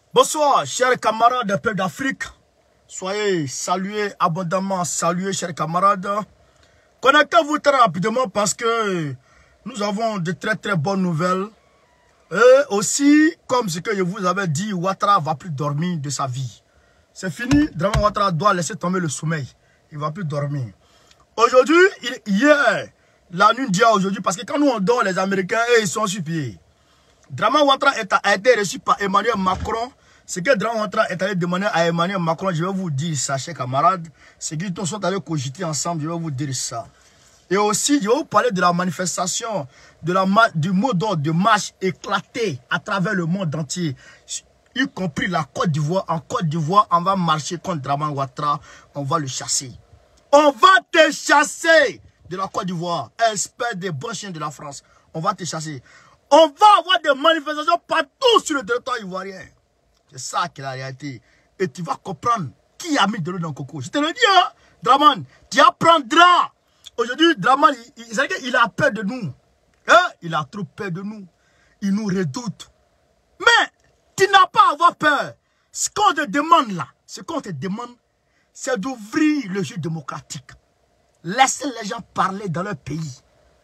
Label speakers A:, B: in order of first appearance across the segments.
A: Bonsoir, chers camarades des peuples d'Afrique. Soyez salués, abondamment salués, chers camarades. Connectez-vous très rapidement parce que nous avons de très très bonnes nouvelles. Et aussi, comme ce que je vous avais dit, Ouattara ne va plus dormir de sa vie. C'est fini, Draman Ouattara doit laisser tomber le sommeil. Il ne va plus dormir. Aujourd'hui, hier, la nuit d'hier aujourd'hui, parce que quand nous on dort, les Américains, ils sont sur pied. Draman Ouattara a été reçu par Emmanuel Macron. Ce que Draman Ouattara est allé demander à Emmanuel Macron, je vais vous dire ça, chers camarades. C'est qu'ils sont allés cogiter ensemble, je vais vous dire ça. Et aussi, je vais vous parler de la manifestation, du mot d'ordre de marche éclaté à travers le monde entier, y compris la Côte d'Ivoire. En Côte d'Ivoire, on va marcher contre Draman Ouattara, on va le chasser. On va te chasser de la Côte d'Ivoire, espèce de bon chien de la France. On va te chasser. On va avoir des manifestations partout sur le territoire ivoirien. C'est ça qui est la réalité. Et tu vas comprendre qui a mis de l'eau dans le coco. Je te le dis, hein, Draman, tu apprendras. Aujourd'hui, Draman, il a peur de nous. Hein? Il a trop peur de nous. Il nous redoute. Mais tu n'as pas à avoir peur. Ce qu'on te demande là, c'est d'ouvrir le jeu démocratique. Laissez les gens parler dans leur pays.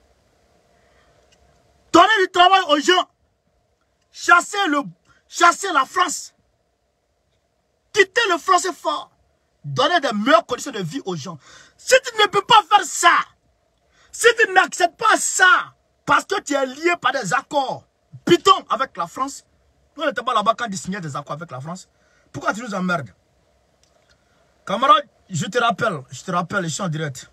A: Donner du travail aux gens. Chasser la France. Quitter le français fort. Donner des meilleures conditions de vie aux gens. Si tu ne peux pas faire ça, si tu n'acceptes pas ça, parce que tu es lié par des accords bidons avec la France, nous n'étions pas là-bas quand ils signaient des accords avec la France, pourquoi tu nous emmerdes? Camarade, je te rappelle, je suis en direct.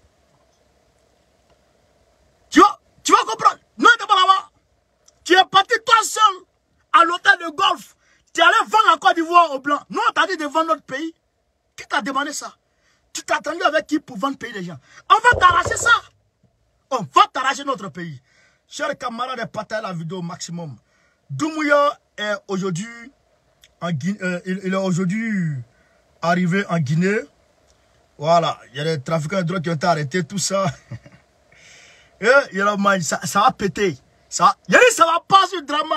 A: Tu vas comprendre. Nous n'étions pas là-bas. Tu es parti toi seul à l'hôtel de golf. Tu allais vendre la Côte d'Ivoire aux Blancs. Nous, on t'a dit de vendre notre pays. Qui t'a demandé ça? Tu t'es attendu avec qui pour vendre le pays des gens? On va t'arracher ça. On va t'arracher notre pays. Chers camarades, partagez la vidéo au maximum. Doumbouya est aujourd'hui il est aujourd'hui arrivé en Guinée. Voilà, il y a des trafiquants de drogue qui ont été arrêtés, tout ça. Et ça va péter. Ça va pas sur Draman.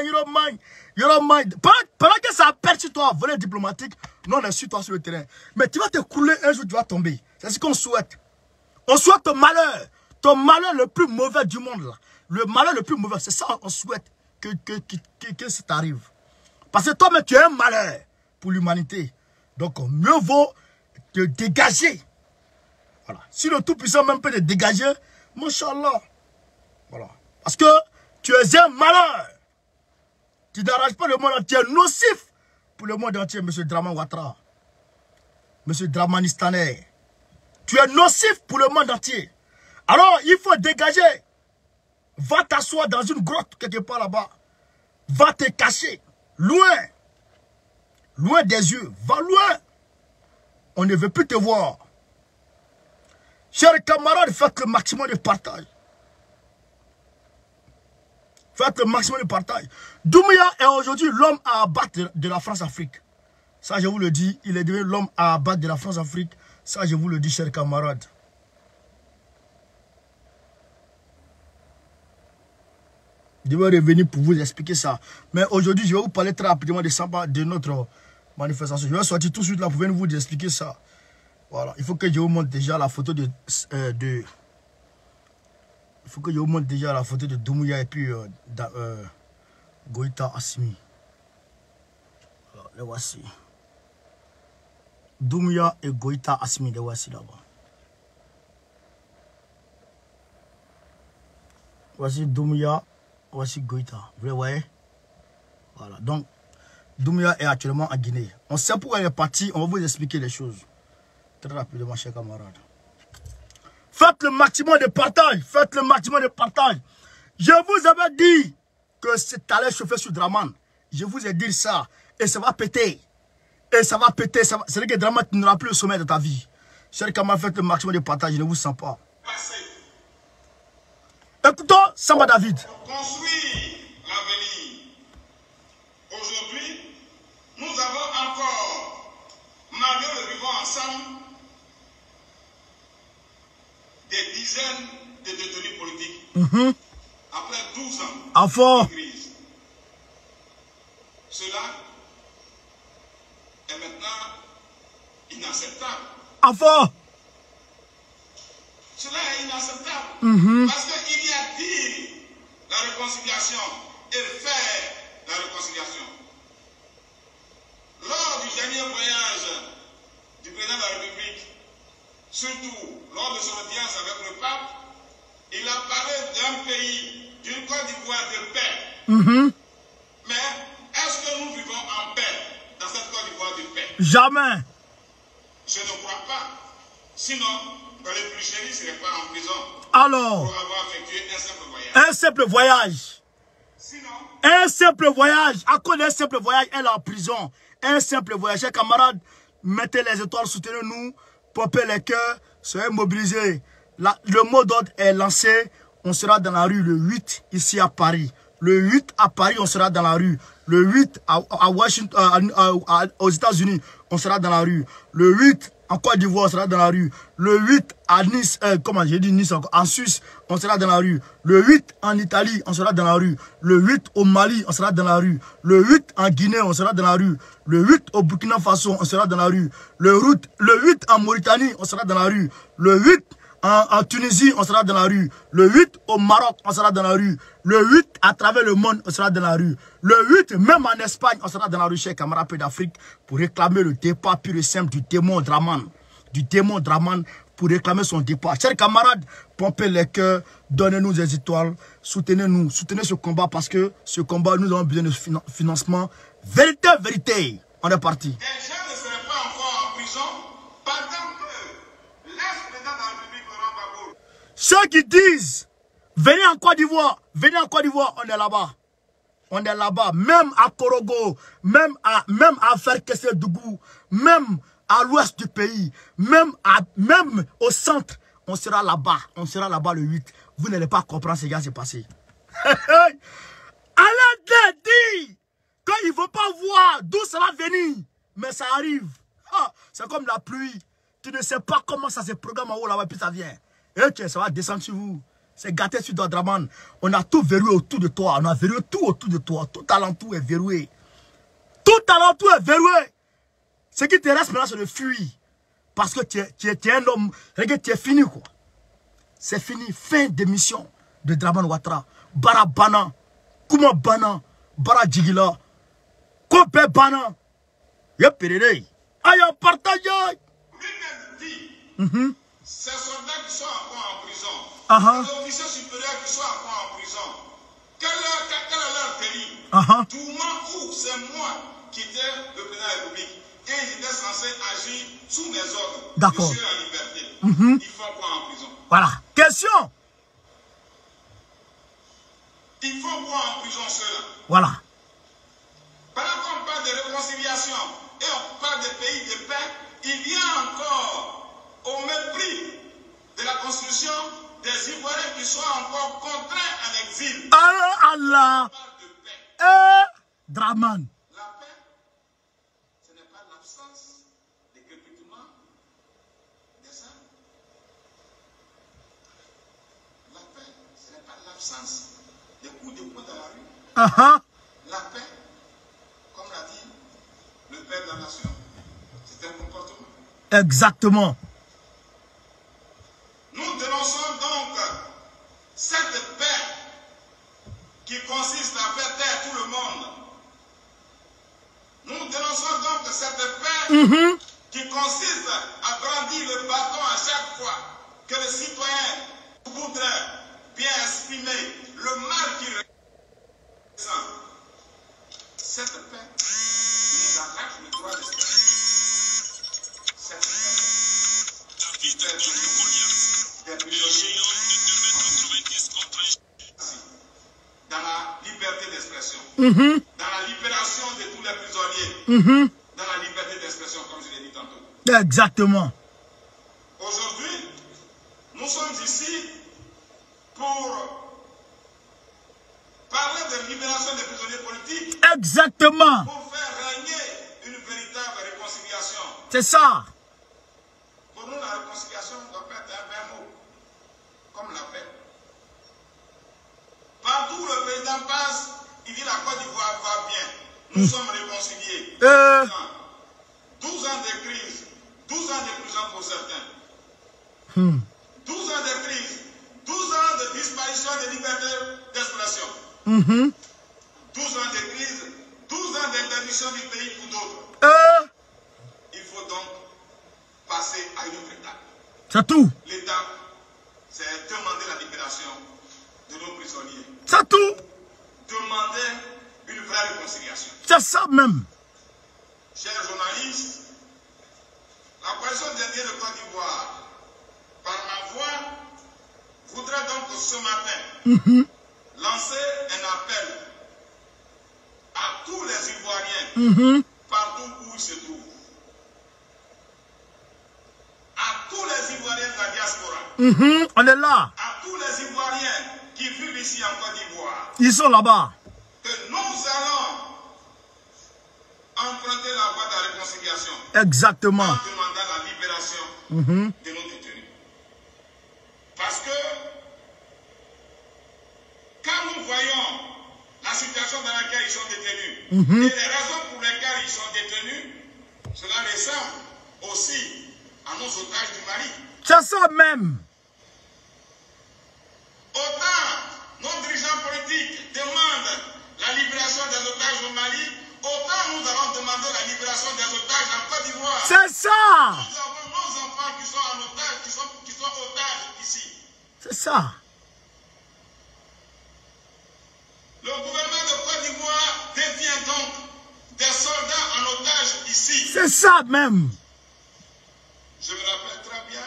A: Pendant que ça perd sur toi, volet diplomatique, non, on est sur toi sur le terrain. Mais tu vas te couler, un jour tu vas tomber. C'est ce qu'on souhaite. On souhaite ton malheur le plus mauvais du monde là. Le malheur le plus mauvais, c'est ça qu'on souhaite que ça t'arrive. Parce que toi-même tu es un malheur pour l'humanité. Donc mieux vaut te dégager. Voilà. Si le Tout-Puissant même peut te dégager, Masha'Allah. Voilà. Parce que tu es un malheur. Tu n'arranges pas le monde entier, nocif pour le monde entier, M. Draman Ouattara. M. Dramanistanais. Tu es nocif pour le monde entier. Alors, il faut dégager. Va t'asseoir dans une grotte quelque part là-bas. Va te cacher. Loin. Loin des yeux. Va loin. On ne veut plus te voir. Chers camarades, faites le maximum de partage. Faites le maximum de partage. Doumbouya est aujourd'hui l'homme à abattre de la France-Afrique. Ça, je vous le dis. Il est devenu l'homme à abattre de la France-Afrique. Ça, je vous le dis, chers camarades. Je vais revenir pour vous expliquer ça. Mais aujourd'hui, je vais vous parler très rapidement de notre manifestation. Je vais sortir tout de suite là pour venir vous expliquer ça. Voilà. Il faut que je vous montre déjà la photo il faut que je vous montre déjà la photo de Doumbouya et puis Goïta Assimi. Alors, les voici. Doumbouya et Goïta Assimi, les voici là-bas. Voici Doumbouya, voici Goïta. Vous voyez? Voilà. Donc, Doumbouya est actuellement en Guinée. On sait pourquoi il est parti, on va vous expliquer les choses. Très rapidement, chers camarades. Faites le maximum de partage. Faites le maximum de partage. Je vous avais dit que c'est allé chauffer sur Draman. Je vous ai dit ça. Et ça va péter. Et ça va péter. C'est-à-dire que Draman n'aura plus le sommet de ta vie. Chers camarades, faites le maximum de partage. Je ne vous sens pas. Écoutons Samba David.
B: Construire l'avenir. Aujourd'hui, nous avons encore, malgré le vivant ensemble, des dizaines de détenus politiques. Après 12 ans de crise. Cela est maintenant inacceptable.
A: Avant.
B: Cela est inacceptable. Parce qu'il y a dire la réconciliation et faire la réconciliation. Lors du dernier voyage du président de la République, surtout lors de son audience avec le pape, il a parlé d'un pays, d'une Côte d'Ivoire de paix. Mais est-ce que nous vivons en paix dans cette Côte d'Ivoire de paix?
A: Jamais.
B: Je ne crois pas. Sinon, dans les plus chéris ne seraient pas en prison.
A: Alors,
B: pour avoir effectué un simple voyage.
A: Un simple voyage.
B: Sinon,
A: un simple voyage. À cause d'un simple voyage, elle est en prison. Un simple voyage. Chers camarades, mettez les étoiles, soutenez-nous, pompez les cœurs, soyez mobilisés. Le mot d'ordre est lancé. On sera dans la rue le 8 ici à Paris. Le 8 à Paris, on sera dans la rue. Le 8 à Washington, aux États-Unis, on sera dans la rue. Le 8 en Côte d'Ivoire, on sera dans la rue. Le 8 à Nice, comment j'ai dit Nice encore, en Suisse, on sera dans la rue. Le 8 en Italie, on sera dans la rue. Le 8 au Mali, on sera dans la rue. Le 8 en Guinée, on sera dans la rue. Le 8 au Burkina Faso, on sera dans la rue. Le 8 en Mauritanie, on sera dans la rue. Le 8 en Tunisie, on sera dans la rue. Le 8 au Maroc, on sera dans la rue. Le 8 à travers le monde, on sera dans la rue. Le 8, même en Espagne, on sera dans la rue, chers camarades d'Afrique, pour réclamer le départ pur et simple du démon Draman. Du démon Draman, pour réclamer son départ. Chers camarades, pompez les cœurs, donnez-nous des étoiles, soutenez-nous, soutenez ce combat parce que ce combat, nous avons besoin de financement. Vérité, vérité. On est parti.
B: Les gens ne seraient pas encore en prison pendant que l'ex-président de la République, Laurent Gbagbo.
A: Ceux qui disent, venez en Côte d'Ivoire, on est là-bas. On est là-bas, même à Korogo, même à faire Kessel-Dougou, même à l'ouest du pays, même au centre, on sera là-bas le 8. Vous n'allez pas comprendre ce qui s'est passé. Allah dit qu'ils ne vont pas voir d'où ça va venir, mais ça arrive. C'est comme la pluie. Tu ne sais pas comment ça se programme en haut là-bas, puis ça vient. Et ça va descendre sur vous. C'est gâté sur toi, Draman. On a tout verrouillé autour de toi. On a verrouillé tout autour de toi. Tout alentour est verrouillé. Tout alentour est verrouillé. Ce qui te reste maintenant, c'est de fuir. Parce que tu es un homme. Regarde, tu es fini, quoi. C'est fini. Fin d'émission de Draman Ouattara. Bara Bana. Kuma Bana. Bara Djigila. Kope Bana. Yep, Aïe, partage.
B: Lui-même dit, ces soldats qui sont encore en prison, les officiers supérieurs qui sont encore en prison, quel est leur pays? Tout le monde, c'est moi qui étais le président de la République. Et j'étais censé agir sous mes ordres.
A: D'accord.
B: Je suis en liberté. Il faut quoi en prison?
A: Voilà. Question.
B: Il faut quoi en prison ceux-là?
A: Voilà.
B: Pendant qu'on parle de réconciliation et on parle des pays de paix, il y a encore, au mépris de la Constitution, des Ivoiriens qui sont encore contraints en exil.
A: Allah.
B: On parle de paix.
A: Draman.
B: La paix, ce n'est pas l'absence de crépitement des armes. La paix, ce n'est pas l'absence des coups de poing dans la rue. La paix, comme l'a dit le père de la nation, c'est un comportement.
A: Exactement.
B: Nous dénonçons donc cette paix qui consiste à faire taire tout le monde. Nous dénonçons donc cette paix qui consiste à brandir le bâton à chaque fois que le citoyen voudrait bien exprimer le mal qu'il ressent. Cette paix nous arrache le droit d'esprit. Cette paix qui fait des prisonniers dans la liberté d'expression, dans la libération de tous les prisonniers, dans la liberté d'expression, comme je l'ai dit tantôt.
A: Exactement.
B: Aujourd'hui, nous sommes ici pour parler de libération des prisonniers politiques.
A: Exactement.
B: Pour faire régner une véritable réconciliation.
A: C'est ça.
B: Pour nous, la réconciliation doit être un vrai mot, comme la paix. Partout où le président passe, il dit la Côte d'Ivoire va bien. Nous sommes réconciliés. ans de crise, 12 ans de prison pour certains. 12 ans de crise, 12 ans de disparition de liberté d'expression. 12 ans de crise, 12 ans d'interdiction du pays pour d'autres. Il faut donc passer à une autre étape.
A: C'est tout.
B: L'étape, c'est demander la libération de nos prisonniers.
A: C'est tout.
B: Demander une vraie réconciliation.
A: C'est ça même.
B: Chers journalistes, la coalition des Indiens de Côte d'Ivoire, par ma voix, voudrait donc ce matin lancer un appel à tous les Ivoiriens, partout où ils se trouvent. À tous les Ivoiriens de la diaspora.
A: On est là.
B: À tous les Ivoiriens qui vivent ici en Côte d'Ivoire.
A: Ils sont là-bas.
B: Que nous allons emprunter la voie de la réconciliation.
A: Exactement.
B: En demandant la libération de nos détenus. Parce que quand nous voyons la situation dans laquelle ils sont détenus et les raisons pour lesquelles ils sont détenus, cela ressemble aussi à nos otages du Mali.
A: C'est ça même.
B: Autant nos dirigeants politiques demandent la libération des otages au Mali, autant nous allons demander la libération des otages en Côte d'Ivoire.
A: C'est ça.
B: Nous avons nos enfants qui sont en otage, qui sont otages ici.
A: C'est ça.
B: Le gouvernement de Côte d'Ivoire détient donc des soldats en otage ici.
A: C'est ça même.
B: Je me rappelle très bien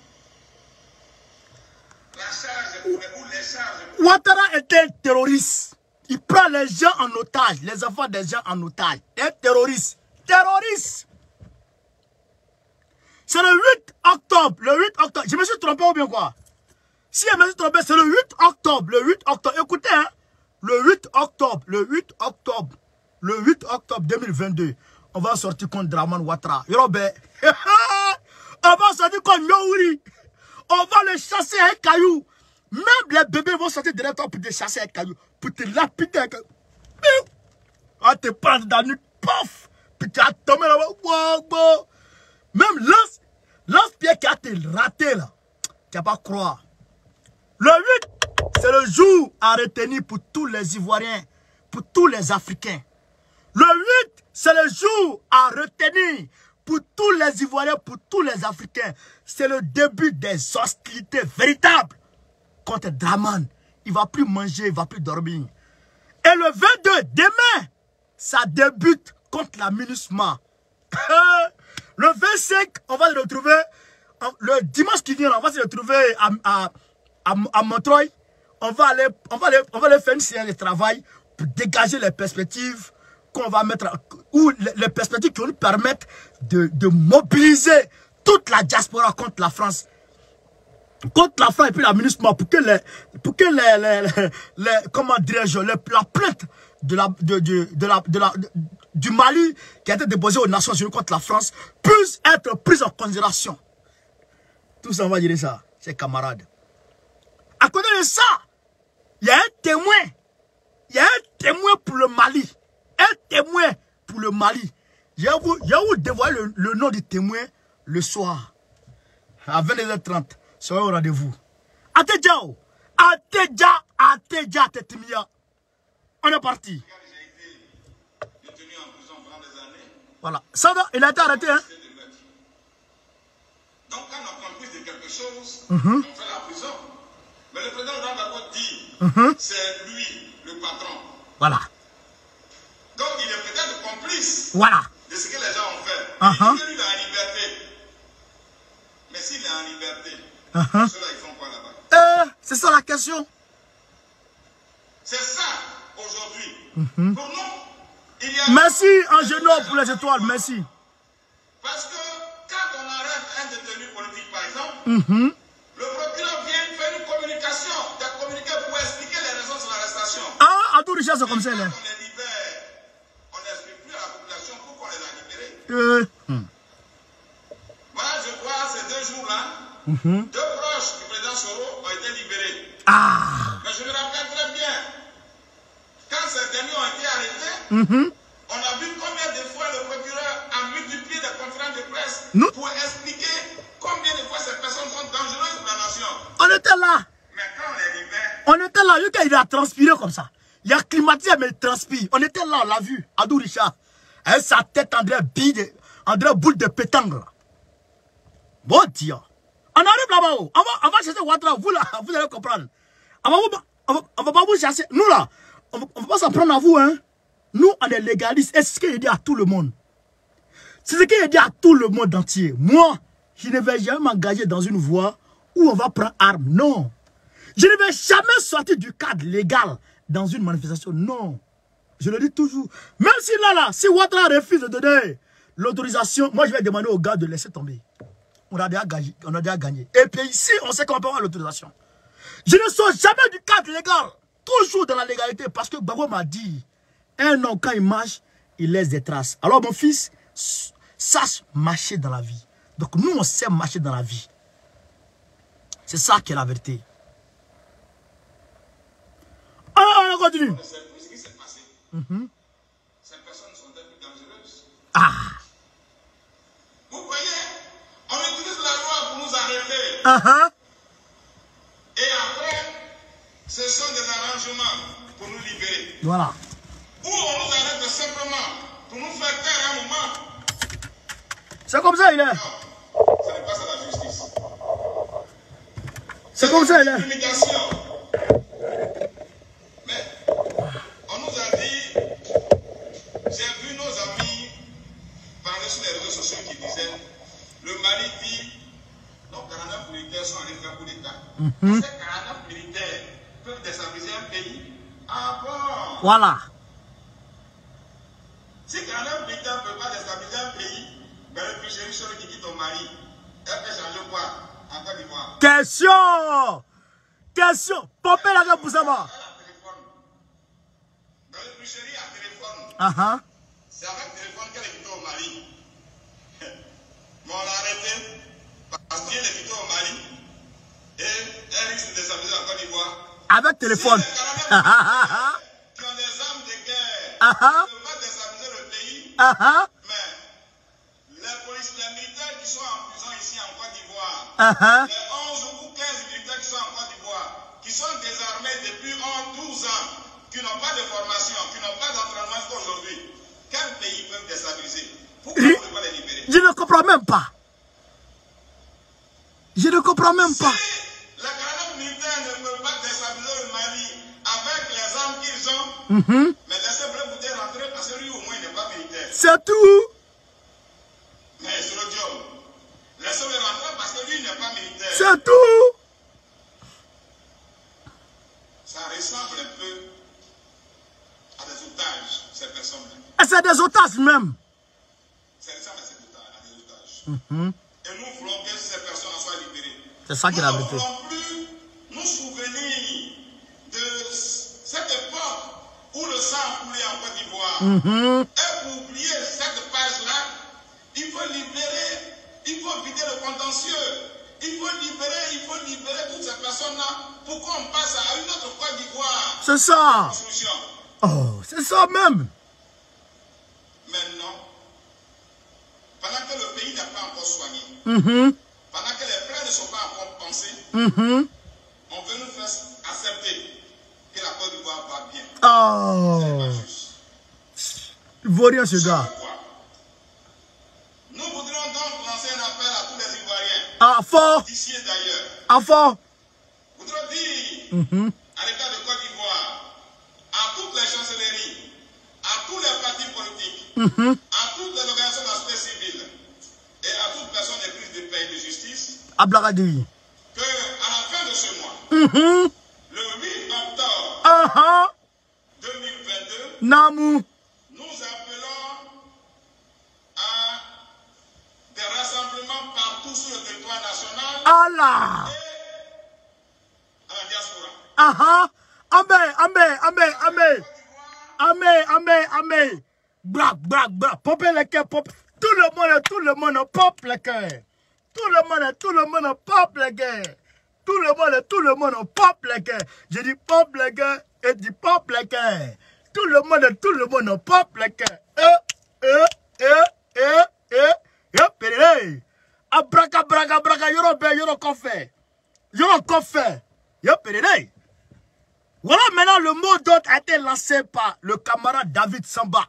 B: la charge ou les charges.
A: Ouattara était un terroriste. Il prend les gens en otage, les enfants des gens en otage. Un terroriste. Terroriste. C'est le 8 octobre. Le 8 octobre. Je me suis trompé ou bien quoi? Si je me suis trompé, c'est le 8 octobre. Le 8 octobre. Écoutez, hein. Le 8 octobre. Le 8 octobre. Le 8 octobre 2022. On va sortir contre Draman Ouattara. Yorobé. On va sortir contre Nyouri. On va le chasser un caillou. Même les bébés vont sortir derrière toi pour te chasser un caillou. Pour te lapider un caillou. On va te prendre dans une pof. Puis tu as tombé là-bas. Wow. Même lance-pierre qui a te raté là. Tu vas pas croire. Le 8, c'est le jour à retenir pour tous les Ivoiriens. Pour tous les Africains. Le 8, c'est le jour à retenir pour tous les Ivoiriens, pour tous les Africains. C'est le début des hostilités véritables contre Draman. Il ne va plus manger, il ne va plus dormir. Et le 22, demain, ça débute contre la MINUSMA. Le 25, on va se retrouver, le dimanche qui vient, on va se retrouver à Montreuil. On va aller faire une séance de travail pour dégager les perspectives qu'on va mettre, ou les perspectives qui vont nous permettre de mobiliser toute la diaspora contre la France. Contre la France et puis la MINUSMA pour que comment dirais-je, la plainte du Mali qui a été déposée aux Nations Unies contre la France puisse être prise en considération. Tout ça, on va dire ça, chers camarades. À côté de ça, il y a un témoin. Il y a un témoin pour le Mali. Un témoin pour le Mali. Je vais vous dévoiler le nom du témoin le soir. À 22h30. Soyez au rendez-vous. Atedjao. Atedja, Tetimia. On est parti.
B: J'ai été détenu en prison pendant des années.
A: Voilà. Ça, il a été arrêté, hein?
B: Donc, quand on comprise de quelque chose, on fait la prison. Mais le président Ouattara dit, c'est lui le patron.
A: Voilà.
B: Donc, il est peut-être complice
A: Voilà.
B: de ce que les gens ont fait. Il dit que lui, il est en liberté. Mais s'il est en liberté, ceux-là, ils font quoi là-bas?
A: C'est ça la question.
B: C'est ça, aujourd'hui. Pour nous, il y a...
A: Merci, Angéno, pour les étoiles. Merci.
B: Parce que quand on arrête un détenu politique, par exemple, le procureur vient faire une communication, des communiqués pour expliquer les raisons de l'arrestation.
A: Ah, à tout Richard, c'est comme ça, là.
B: Quand on les libère, on n'explique plus à la population pourquoi on les a libérés. Voilà, je vois ces 2 jours-là, 2 proches du président Soro ont été libérés. Mais je me rappelle très bien, quand ces derniers ont été arrêtés, on a vu comme combien de fois le procureur a multiplié les conférences de presse pour expliquer combien de fois ces personnes sont dangereuses pour la nation?
A: On était là.
B: Mais quand on les libère...
A: On était là. Il a transpiré comme ça. Il a climatisé, mais il transpire. On était là, on l'a vu. Adou Richard. Avec sa tête, André boule de pétanque. Bon Dieu. On arrive là-bas. On va chercher Ouattara. Vous là, vous allez comprendre. On va pas vous chercher. Nous là, on va pas s'en prendre à vous. Hein. Nous, on est légalistes. Et c'est ce qu'il dit à tout le monde. C'est ce qu'il dit à tout le monde entier. Moi, je ne vais jamais m'engager dans une voie où on va prendre arme. Non. Je ne vais jamais sortir du cadre légal dans une manifestation. Non. Je le dis toujours. Même si si Ouattara refuse de donner l'autorisation, moi je vais demander aux gars de laisser tomber. On a déjà gagné. Et puis ici, on sait qu'on peut avoir l'autorisation. Je ne sors jamais du cadre légal. Toujours dans la légalité. Parce que Gbagbo m'a dit, un homme quand il marche, il laisse des traces. Alors mon fils, sache marcher dans la vie. Donc nous, on sait marcher dans la vie. C'est ça qui est la vérité. On continue.
B: On ne sait plus ce qui s'est passé. Ces personnes sont plus dangereuses. Vous voyez, on utilise la loi pour nous arrêter. Et après, ce sont des arrangements pour nous libérer.
A: Voilà.
B: Ou on nous arrête simplement pour nous faire taire un moment.
A: C'est comme ça, il est.
B: Non, ce n'est pas ça la justice.
A: C'est comme ça, il est.
B: Limitation. Mais on nous a dit, j'ai vu nos amis parler sur les réseaux sociaux qui disaient, le Mali dit, nos 49 militaires sont allés faire coup d'État. Ces 49 militaires peuvent déstabiliser un pays. Ah bon?
A: Voilà.
B: Si 49 militaires ne peuvent pas déstabiliser un pays, ben le plus chéri sur qui quitte au Mali, elle peut changer quoi en Côte d'Ivoire?
A: Question. Popé la gueule pour ça va.
B: Dans le plus chéri à téléphone. C'est avec le téléphone qu'elle est quittée au Mali. Mais on l'a arrêté parce qu'il est quitté au Mali et elle risque de déstabiliser en Côte d'Ivoire.
A: Avec téléphone.
B: Si les qui ont des armes de guerre ne peuvent pas déstabiliser le pays, mais les militaires qui sont en prison ici en Côte d'Ivoire, les 11 ou 15 militaires qui sont en Côte d'Ivoire, qui sont désarmés depuis 12 ans, qui n'ont pas de formation, qui n'ont pas d'entraînement jusqu'à aujourd'hui, quel pays peuvent déstabiliser? Pourquoi on ne peut pas les libérer?
A: Je ne comprends même pas. Je ne comprends même pas.
B: Si les 49 militaires ne peuvent pas déstabiliser le Mali avec les armes qu'ils ont, mais laissez-le vous rentrer parce que lui au moins il n'est pas militaire.
A: C'est tout.
B: Mais c'est le job. Laissez-le rentrer parce que lui il n'est pas militaire.
A: C'est tout.
B: Ça ressemble un peu à des otages, ces personnes-là.
A: Et c'est des otages même.
B: Ça ressemble à des otages. Et nous voulons que ces personnes soient libérées.
A: C'est ça qui est la vérité.
B: Nous ne voulons plus nous souvenir de cette époque où le sang a coulé en Côte d'Ivoire. Et pour oublier cette page-là, il faut libérer, il faut vider le contentieux. Il faut libérer toutes ces personnes-là pour qu'on passe à une autre Côte d'Ivoire.
A: C'est ça.
B: Solution.
A: Oh, c'est ça même.
B: Maintenant, pendant que le pays n'est pas encore soigné, pendant que les plaies ne sont pas encore pensées, on veut nous faire accepter que la Côte d'Ivoire va bien.
A: Oh.
B: C'est pas juste.
A: Il vaut rien ce gars.
B: Nous voudrions donc lancer un appel à tous les Ivoiriens.
A: Ah, fort.
B: D'ici et d'ailleurs.
A: Ah, fort.
B: Nous voudrions dire à l'État de Côte d'Ivoire, à toutes les chancelleries, à tous les partis politiques, à toutes les organisations de la société civile et à toute personne éprise de paix et de justice,
A: Ablagadei.
B: que à la fin de ce mois, le 8 octobre 2022,
A: Namou.
B: nous appelons à des rassemblements partout sur le territoire national
A: Allah.
B: et à la diaspora.
A: Amen. Black. Popez les cœurs, pop. Tout le monde, pop les cœurs. Tout le monde, pop les cœurs. Tout le monde, pop les cœurs. Je dis pop les cœurs et dis pop les cœurs. Tout le monde, pop les cœurs. encore fait. Voilà maintenant le mot d'ordre a été lancé par le camarade David Samba.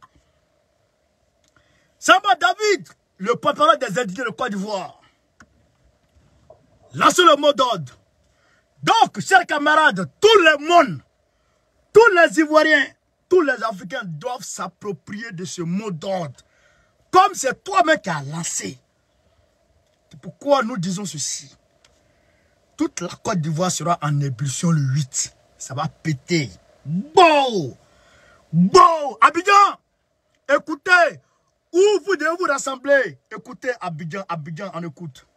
A: Samba David, le porte-parole des indigènes de Côte d'Ivoire. Lancez le mot d'ordre. Donc, chers camarades, tout le monde, tous les Ivoiriens, tous les Africains doivent s'approprier de ce mot d'ordre. Comme c'est toi-même qui as lancé. C'est pourquoi nous disons ceci. Toute la Côte d'Ivoire sera en ébullition le 8. Ça va péter. Bon! Abidjan! Écoutez! Où vous devez vous rassembler? Écoutez Abidjan, on écoute.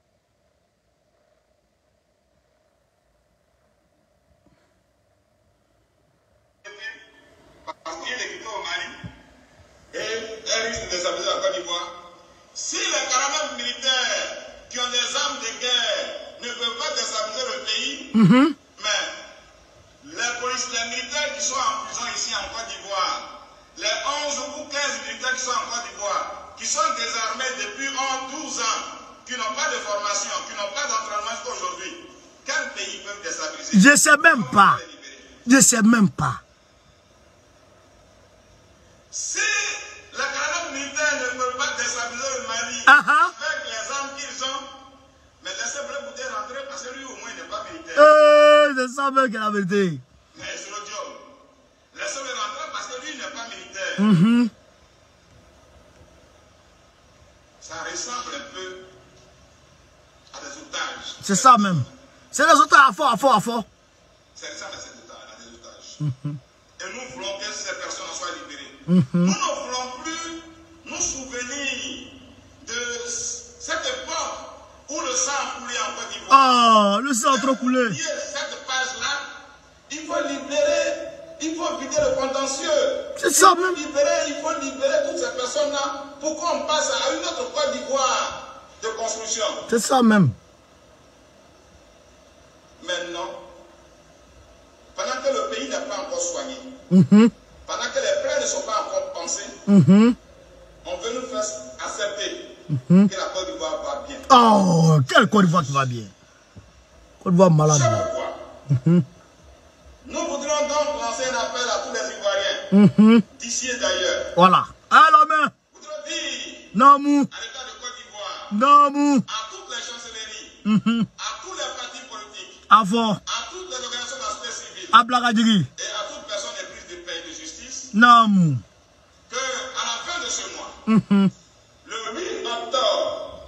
B: Si les caravans militaires qui ont des armes de guerre ne peuvent pas déstabiliser le pays, mais les militaires qui sont en prison ici en Côte d'Ivoire, les 11 ou 15 militaires qui sont en Côte d'Ivoire, qui sont désarmés depuis 12 ans, qui n'ont pas de formation, qui n'ont pas d'entraînement jusqu'à aujourd'hui, quel pays peuvent déstabiliser?
A: Je ne sais même pas. Je ne sais même pas.
B: Si les caravans militaires ne peuvent pas déstabiliser le Mali avec les armes qu'ils ont, mais laissez Blé Bouté rentrer parce que lui au moins il n'est pas militaire.
A: C'est ça même qui est la vérité.
B: Mais c'est le job. Laissez-le rentrer parce que lui il n'est pas militaire. Ça ressemble un peu à des otages.
A: C'est ça même. C'est des otages à fort.
B: C'est ça, à des otages. Et nous voulons que ces personnes soient libérées. Nous ne voulons plus nous souvenir de cette époque où le sang a coulé en Côte d'Ivoire.
A: Le sang a trop coulé.
B: Cette page-là, il faut libérer, il faut vider le contentieux.
A: C'est ça même.
B: Il faut libérer toutes ces personnes-là pour qu'on passe à une autre Côte d'Ivoire de construction.
A: C'est ça même.
B: Maintenant, pendant que le pays n'est pas encore soigné, pendant que les plaies ne sont pas encore pensées, on veut nous faire accepter que la Côte d'Ivoire va bien.
A: Oh, quelle Côte d'Ivoire qui va bien? Côte d'Ivoire malade.
B: Nous voudrions donc lancer un appel à tous les Ivoiriens, d'ici et d'ailleurs.
A: Voilà. Alors, main.
B: Nous voudrions dire
A: non,
B: à l'État de Côte d'Ivoire,
A: non,
B: à toutes les chancelleries, à tous les partis politiques,
A: avant.
B: à toutes les organisations de la société civile,
A: à Blagadjiri.
B: Et à toute personne éprise de paix et de justice,
A: non,
B: que à la fin de ce mois, le 8 octobre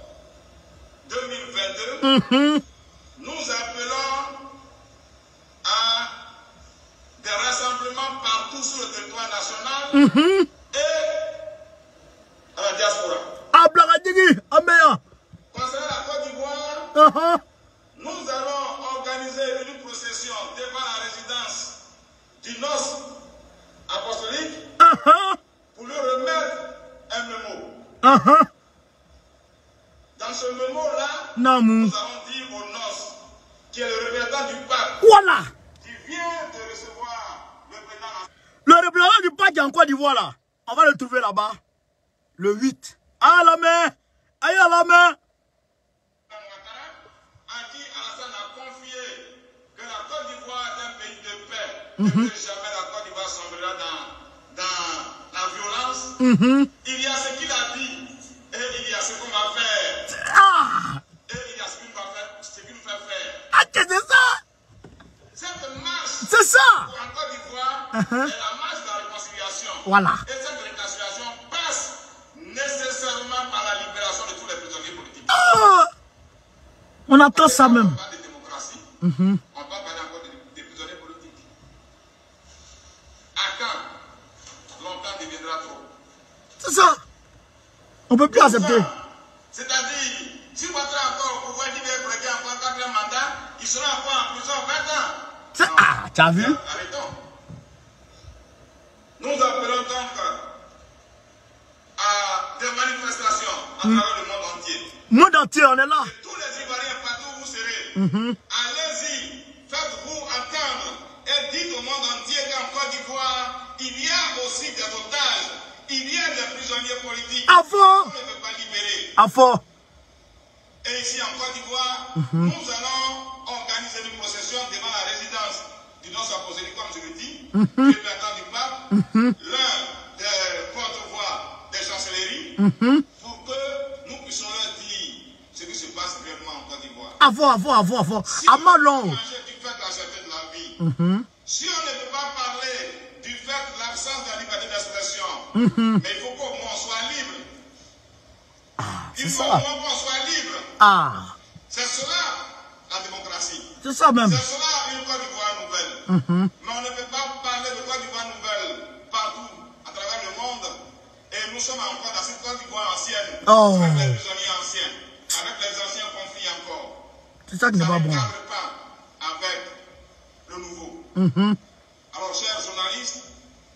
B: 2022, nous appelons à des rassemblements partout sur le territoire national et à la diaspora.
A: À Blagadjiri, à Méa.
B: Concernant la Côte d'Ivoire, nous allons organiser une procession devant la résidence du Nos apostolique pour lui remettre un mémo. Dans ce mémo-là, nous allons dire au Nos, qui est le représentant du pape,
A: voilà,
B: qui vient de recevoir le président.
A: Le représentant du pape qui est en Côte d'Ivoire là, on va le trouver là-bas, le 8. À la main, aïe à la main.
B: À qui Alassane a confié que la Côte d'Ivoire est un pays de paix, et que jamais la Côte d'Ivoire sombrera dans la violence. Il y a ce qu'il a dit, et il y a ce qu'on va faire. Et il y a ce qu'il nous fait faire.
A: C'est ça.
B: Cette marche
A: c'est ça.
B: pour la Côte d'Ivoire est la marche de la réconciliation.
A: Voilà.
B: Et cette réconciliation passe nécessairement par la libération de tous les prisonniers politiques.
A: On attend ça même.
B: On parle de démocratie, on va parler encore des prisonniers politiques. À quand longtemps deviendra trop?
A: C'est ça. On ne peut plus accepter.
B: C'est-à-dire, si vous êtes encore au pouvoir, qui vient prêter encore 4 mandats, ils seront encore en prison 20 ans.
A: Tu as vu?
B: Arrêtons. Nous appelons donc à des manifestations à travers le monde entier.
A: Monde entier, on est là.
B: Et tous les Ivoiriens, partout où vous serez, allez-y, faites-vous entendre et dites au monde entier qu'en Côte d'Ivoire, il y a aussi des otages, il y a des prisonniers politiques qu'on ne peut pas libérer.
A: À fond.
B: Et Et ici en Côte d'Ivoire, nous allons organiser une procession devant la résidence du non-supposé, comme je le dis, du représentant du pape, l'un des porte-voix des chancelleries, pour que nous puissions leur dire ce qui se passe réellement en Côte d'Ivoire.
A: Avant.
B: Si
A: À
B: on
A: Malon.
B: du fait de la cherté de la vie, si on ne peut pas parler du fait de l'absence de la liberté d'expression, mais il faut qu'au moins on soit libre. Il faut au moins qu'on soit libre. C'est cela la démocratie.
A: C'est ça même.
B: C'est cela une Côte d'Ivoire nouvelle. Mais on ne peut pas parler de Côte d'Ivoire nouvelle partout à travers le monde. Et nous sommes encore dans cette Côte d'Ivoire ancienne, avec les prisonniers anciens, avec les anciens conflits encore.
A: C'est ça qui n'est pas bon.
B: Ça ne cadre pas avec le nouveau. Alors, chers journalistes,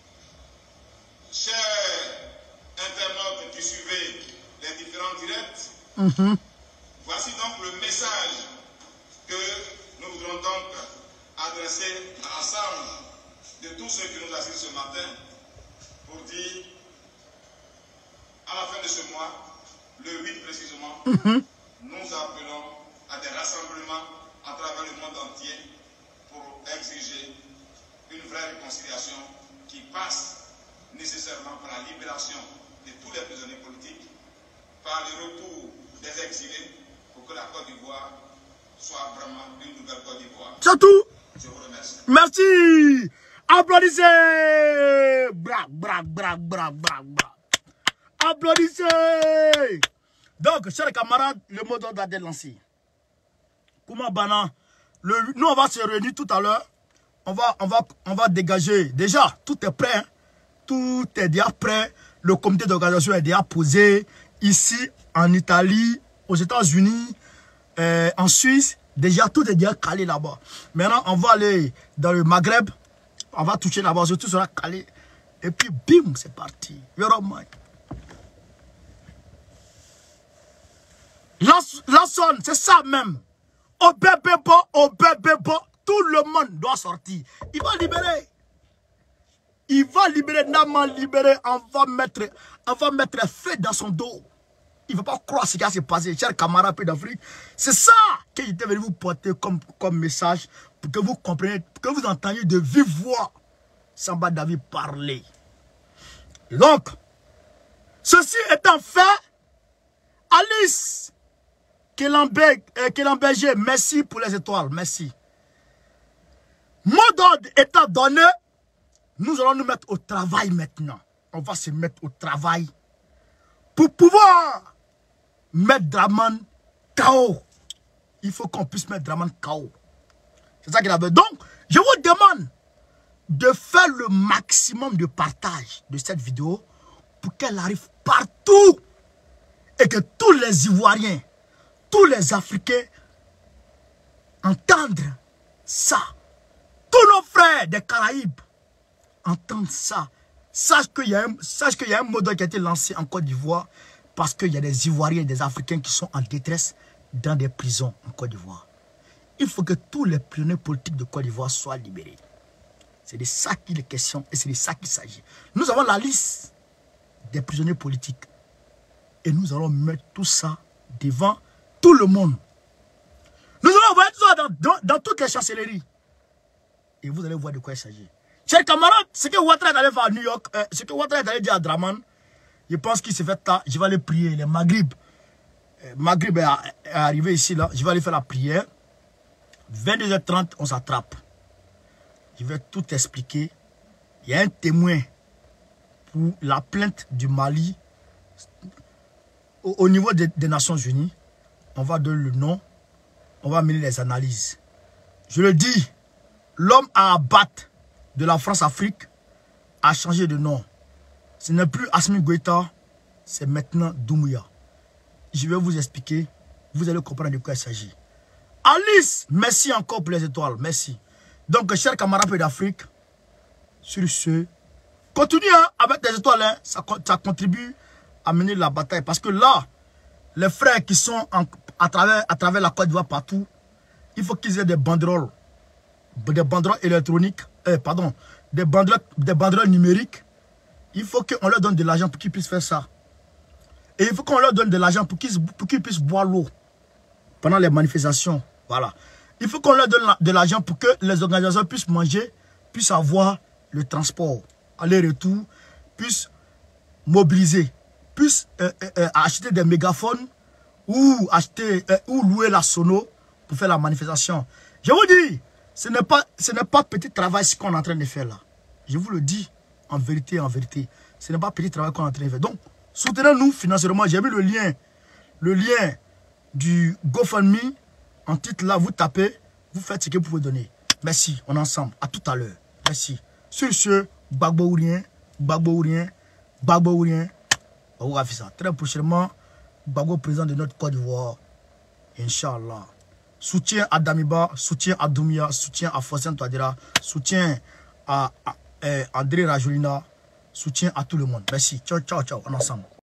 B: chers internautes qui suivez les différents directs, voici donc le message que nous voudrons donc adresser à l'ensemble de tous ceux qui nous assistent ce matin pour dire, à la fin de ce mois, le 8 précisément, nous appelons à des rassemblements à travers le monde entier pour exiger une vraie réconciliation qui passe nécessairement par la libération de tous les prisonniers politiques, par le retour des exilés, pour que la Côte d'Ivoire soit vraiment une nouvelle Côte d'Ivoire.
A: C'est tout.
B: Je vous remercie.
A: Merci. Applaudissez. Bra. Applaudissez. Donc, chers camarades, le mot d'ordre a été lancé. Kouma Bana, nous on va se réunir tout à l'heure. On va dégager. Déjà, tout est prêt. Hein. Tout est déjà prêt. Le comité d'organisation est déjà posé. Ici, en Italie, aux États-Unis, en Suisse. Déjà, tout est déjà calé là-bas. Maintenant, on va aller dans le Maghreb. On va toucher là-bas. Tout sera calé. Et puis, bim, c'est parti. La sonne, c'est ça même. Au bébé bon, tout le monde doit sortir. Il va libérer, Naman libérer, on va mettre feu dans son dos. Il ne va pas croire ce qui va se passer, chers camarades d'Afrique. C'est ça que je devais vous porter comme message, pour que vous compreniez, pour que vous entendiez de vive voix Samba David parler. Et donc, ceci étant fait, Alice Kélamberger, merci pour les étoiles, merci. Mot d'ordre étant donné, nous allons nous mettre au travail maintenant. On va se mettre au travail pour pouvoir mettre Dramane KO. Il faut qu'on puisse mettre Dramane KO. C'est ça qu'il avait. Donc, je vous demande de faire le maximum de partage de cette vidéo pour qu'elle arrive partout et que tous les Ivoiriens, tous les Africains entendent ça. Tous nos frères des Caraïbes entendent ça. Sache qu'il y a un mot d'ordre qui a été lancé en Côte d'Ivoire parce qu'il y a des Ivoiriens et des Africains qui sont en détresse dans des prisons en Côte d'Ivoire. Il faut que tous les prisonniers politiques de Côte d'Ivoire soient libérés. C'est de ça qu'il est question et c'est de ça qu'il s'agit. Nous avons la liste des prisonniers politiques et nous allons mettre tout ça devant tout le monde. Nous allons envoyer tout ça dans toutes les chancelleries. Et vous allez voir de quoi il s'agit. Chers camarades, ce que Ouattara est allé faire à New York, ce que Ouattara est allé dire à Dramane, je pense qu'il s'est fait là, je vais aller prier. Les Maghreb est arrivé ici, là, je vais aller faire la prière. 22h30, on s'attrape. Je vais tout expliquer. Il y a un témoin pour la plainte du Mali au niveau des Nations Unies. On va donner le nom, on va mener les analyses. Je le dis, l'homme à abattre de la France-Afrique a changé de nom. Ce n'est plus Assimi Goïta, c'est maintenant Doumbouya. Je vais vous expliquer, vous allez comprendre de quoi il s'agit. Alice, merci encore pour les étoiles, merci. Donc, chers camarades d'Afrique, sur ce, continuez avec les étoiles, hein, ça contribue à mener la bataille. Parce que là, les frères qui sont à travers la Côte d'Ivoire partout, il faut qu'ils aient des banderoles électroniques, des banderoles numériques. Il faut qu'on leur donne de l'argent pour qu'ils puissent faire ça. Et il faut qu'on leur donne de l'argent pour qu'ils puissent boire l'eau. pendant les manifestations. Voilà. Il faut qu'on leur donne de l'argent pour que les organisations puissent manger, puissent avoir le transport, aller-retour, puissent mobiliser, puissent acheter des mégaphones ou louer la sono pour faire la manifestation. Je vous dis, ce n'est pas petit travail ce qu'on est en train de faire là. Je vous le dis en vérité, ce n'est pas petit travail qu'on est en train de faire. Donc, soutenez-nous financièrement. J'ai mis le lien du GoFundMe en titre là, vous tapez, vous faites ce que vous pouvez donner. Merci, on est ensemble. À tout à l'heure. Merci. Sur ce, Gbagbo ou rien, Gbagbo ou rien, Gbagbo ou rien. On va faire ça. Très prochainement, Gbagbo président de notre Côte d'Ivoire. Inch'Allah. Soutien à Damiba, soutien à Doumia, soutien à Fossien Touadéra, soutien à André Rajolina, soutien à tout le monde. Merci. Ciao, ciao, ciao. On est ensemble.